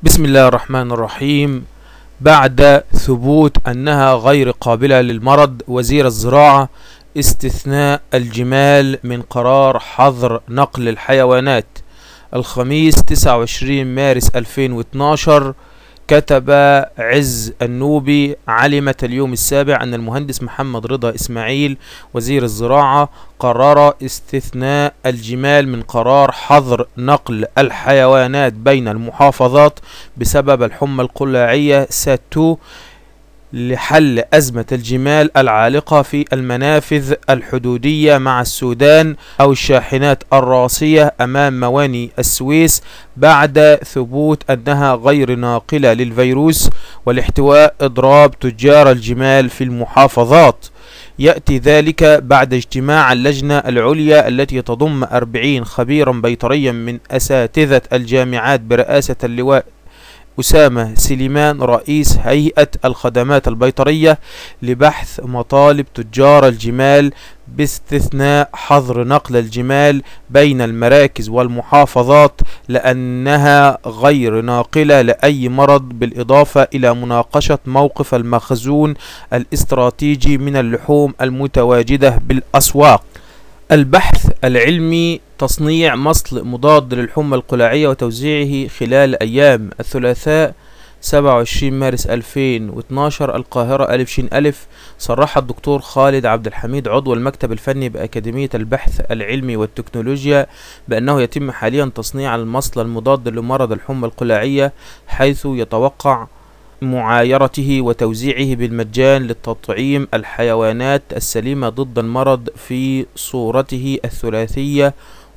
بسم الله الرحمن الرحيم. بعد ثبوت أنها غير قابلة للمرض، وزير الزراعة استثناء الجمال من قرار حظر نقل الحيوانات. الخميس 29 مارس 2012 كتب عز النوبي: علمت اليوم السابع أن المهندس محمد رضا إسماعيل وزير الزراعة قرر استثناء الجمال من قرار حظر نقل الحيوانات بين المحافظات بسبب الحمى القلاعية سات2 لحل أزمة الجمال العالقة في المنافذ الحدودية مع السودان أو الشاحنات الراسية أمام مواني السويس، بعد ثبوت أنها غير ناقلة للفيروس والاحتواء إضراب تجار الجمال في المحافظات. يأتي ذلك بعد اجتماع اللجنة العليا التي تضم 40 خبيرا بيطريا من أساتذة الجامعات برئاسة اللواء أسامة سليمان رئيس هيئة الخدمات البيطرية لبحث مطالب تجار الجمال باستثناء حظر نقل الجمال بين المراكز والمحافظات لأنها غير ناقلة لأي مرض، بالإضافة إلى مناقشة موقف المخزون الاستراتيجي من اللحوم المتواجدة بالأسواق. البحث العلمي: تصنيع مصل مضاد للحمى القلاعية وتوزيعه خلال أيام الثلاثاء 27 مارس 2012 القاهرة ألف شين ألف. صرح الدكتور خالد عبد الحميد عضو المكتب الفني بأكاديمية البحث العلمي والتكنولوجيا بأنه يتم حاليا تصنيع المصل المضاد لمرض الحمى القلاعية، حيث يتوقع معايرته وتوزيعه بالمجان لتطعيم الحيوانات السليمة ضد المرض في صورته الثلاثية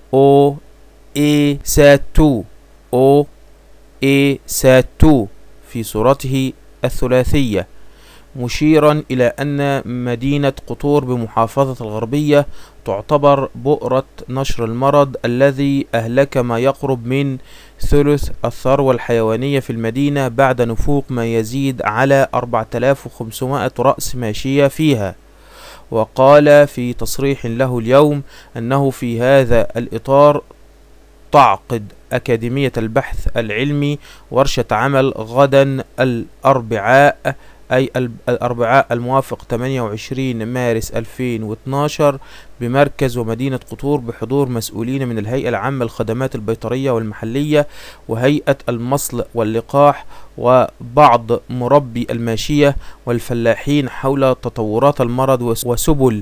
OA-SAT2 في صورته الثلاثية، مشيرا إلى أن مدينة قطور بمحافظة الغربية تعتبر بؤرة نشر المرض الذي أهلك ما يقرب من ثلث الثروة الحيوانية في المدينة بعد نفوق ما يزيد على 4500 رأس ماشية فيها. وقال في تصريح له اليوم أنه في هذا الإطار تعقد أكاديمية البحث العلمي ورشة عمل غدا الأربعاء، أي الأربعاء الموافق 28 مارس 2012 بمركز ومدينة قطور بحضور مسؤولين من الهيئة العامة للخدمات البيطرية والمحلية وهيئة المصل واللقاح وبعض مربي الماشية والفلاحين حول تطورات المرض وسبل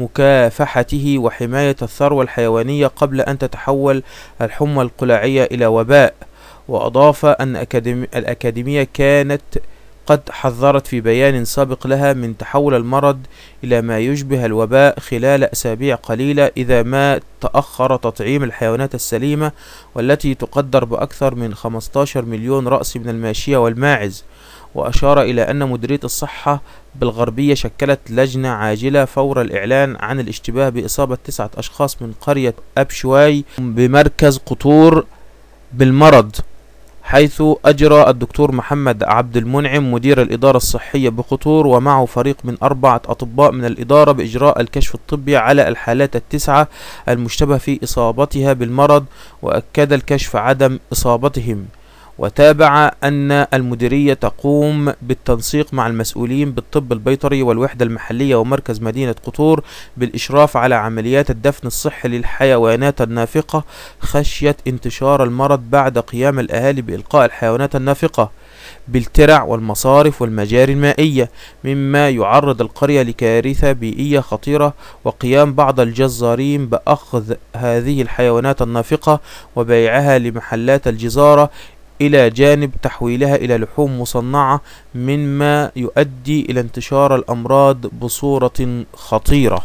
مكافحته وحماية الثروة الحيوانية قبل أن تتحول الحمى القلاعية إلى وباء. وأضاف أن الأكاديمية كانت قد حذرت في بيان سابق لها من تحول المرض إلى ما يشبه الوباء خلال أسابيع قليلة إذا ما تأخر تطعيم الحيوانات السليمة، والتي تقدر بأكثر من 15 مليون رأس من الماشية والماعز. وأشار إلى أن مديرية الصحة بالغربية شكلت لجنة عاجلة فور الإعلان عن الاشتباه بإصابة 9 أشخاص من قرية أبشواي بمركز قطور بالمرض، حيث أجرى الدكتور محمد عبد المنعم مدير الإدارة الصحية بقطور ومعه فريق من 4 أطباء من الإدارة بإجراء الكشف الطبي على الحالات ال9 المشتبه في إصابتها بالمرض، وأكد الكشف عدم إصابتهم. وتابع أن المديرية تقوم بالتنسيق مع المسؤولين بالطب البيطري والوحدة المحلية ومركز مدينة قطور بالإشراف على عمليات الدفن الصحي للحيوانات النافقة خشية انتشار المرض بعد قيام الأهالي بإلقاء الحيوانات النافقة بالترع والمصارف والمجاري المائية، مما يعرض القرية لكارثة بيئية خطيرة، وقيام بعض الجزارين بأخذ هذه الحيوانات النافقة وبيعها لمحلات الجزارة إلى جانب تحويلها إلى لحوم مصنعة، مما يؤدي إلى انتشار الأمراض بصورة خطيرة.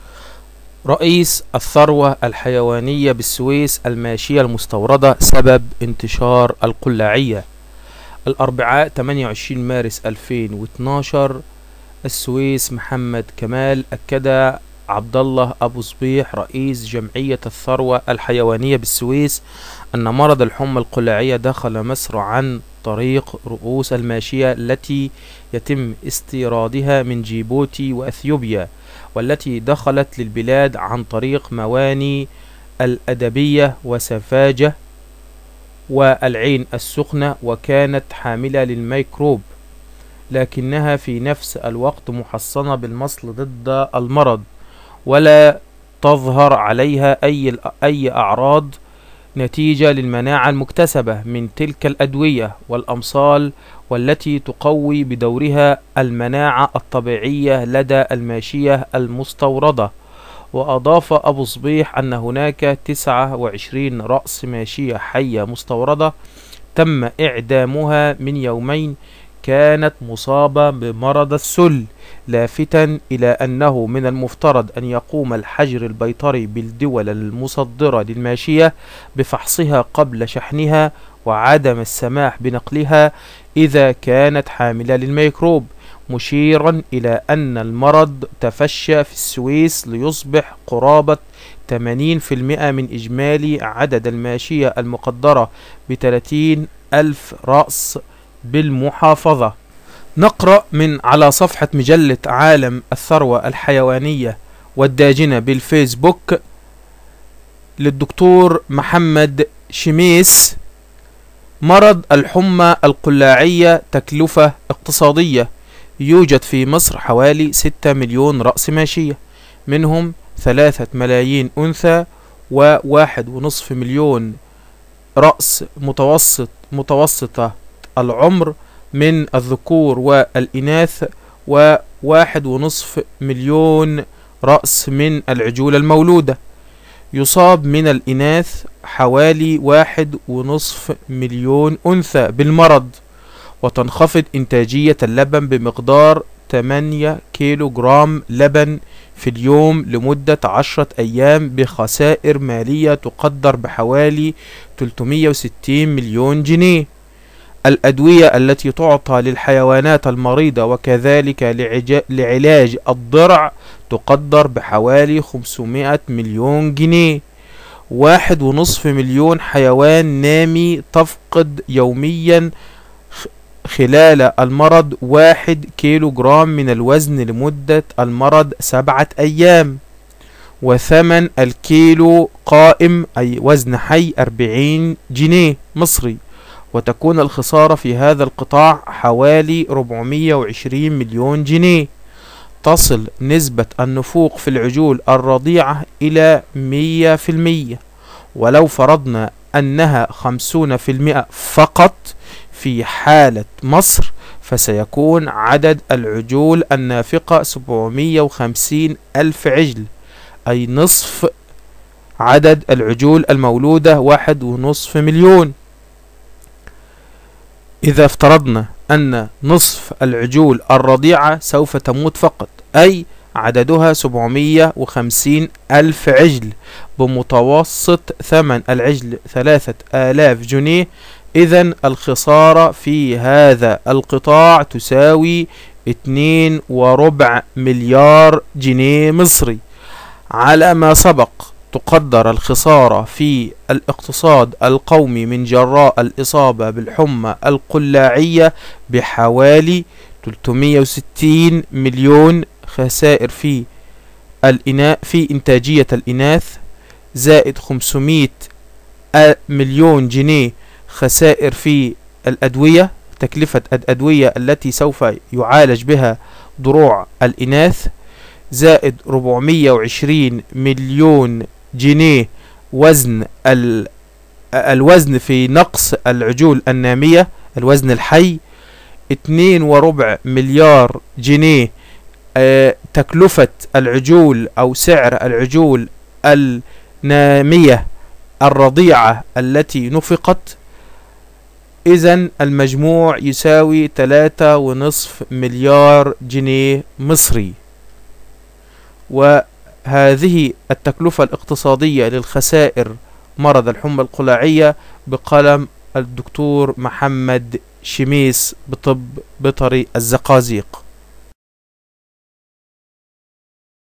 رئيس الثروة الحيوانية بالسويس: الماشية المستوردة سبب انتشار القلاعية. الأربعاء 28 مارس 2012 السويس. محمد كمال أكد عبد الله أبو صبيح رئيس جمعية الثروة الحيوانية بالسويس أن مرض الحمى القلاعية دخل مصر عن طريق رؤوس الماشية التي يتم استيرادها من جيبوتي وأثيوبيا، والتي دخلت للبلاد عن طريق مواني الأدبية وسفاجة والعين السخنة، وكانت حاملة للميكروب، لكنها في نفس الوقت محصنة بالمصل ضد المرض، ولا تظهر عليها أي أعراض نتيجة للمناعة المكتسبة من تلك الأدوية والأمصال، والتي تقوي بدورها المناعة الطبيعية لدى الماشية المستوردة. وأضاف أبو صبيح أن هناك 29 رأس ماشية حية مستوردة تم إعدامها من يومين كانت مصابة بمرض السل، لافتا إلى أنه من المفترض أن يقوم الحجر البيطري بالدول المصدرة للماشية بفحصها قبل شحنها، وعدم السماح بنقلها إذا كانت حاملة للميكروب، مشيرا إلى أن المرض تفشى في السويس ليصبح قرابة 80% من إجمالي عدد الماشية المقدرة ب30,000 رأس بالمحافظة. نقرأ من على صفحة مجلة عالم الثروة الحيوانية والداجنة بالفيسبوك للدكتور محمد شميس: مرض الحمى القلاعية تكلفة اقتصادية. يوجد في مصر حوالي 6 مليون رأس ماشية، منهم 3 ملايين أنثى و1.5 مليون رأس متوسطة العمر من الذكور والإناث، و1.5 مليون رأس من العجول المولودة. يصاب من الإناث حوالي 1.5 مليون أنثى بالمرض، وتنخفض إنتاجية اللبن بمقدار 8 كيلو جرام لبن في اليوم لمدة 10 أيام، بخسائر مالية تقدر بحوالي 360 مليون جنيه. الأدوية التي تعطى للحيوانات المريضة وكذلك لعلاج الضرع تقدر بحوالي 500 مليون جنيه. 1.5 مليون حيوان نامي تفقد يوميا خلال المرض 1 كيلو جرام من الوزن لمدة المرض 7 أيام، وثمن الكيلو قائم أي وزن حي 40 جنيه مصري، وتكون الخسارة في هذا القطاع حوالي 420 مليون جنيه. تصل نسبة النفوق في العجول الرضيعة إلى 100%، ولو فرضنا أنها 50% فقط في حالة مصر، فسيكون عدد العجول النافقة 750 ألف عجل، أي نصف عدد العجول المولودة 1.5 مليون. إذا افترضنا أن نصف العجول الرضيعة سوف تموت فقط، أي عددها 750 ألف عجل، بمتوسط ثمن العجل 3000 جنيه، إذن الخسارة في هذا القطاع تساوي 2.25 مليار جنيه مصري. على ما سبق تقدر الخسارة في الاقتصاد القومي من جراء الإصابة بالحمى القلاعية بحوالي 360 مليون، خسائر في إنتاجية الإناث، زائد 500 مليون جنيه خسائر في الأدوية، تكلفة الأدوية التي سوف يعالج بها ضروع الإناث، زائد 420 مليون جنيه الوزن في نقص العجول النامية، الوزن الحي، 2.25 مليار جنيه تكلفة العجول أو سعر العجول النامية الرضيعة التي نفقت. إذن المجموع يساوي 3.5 مليار جنيه مصري. وهذه التكلفة الاقتصادية للخسائر مرض الحمى القلاعية بقلم الدكتور محمد شميس بطب بيطري الزقازيق.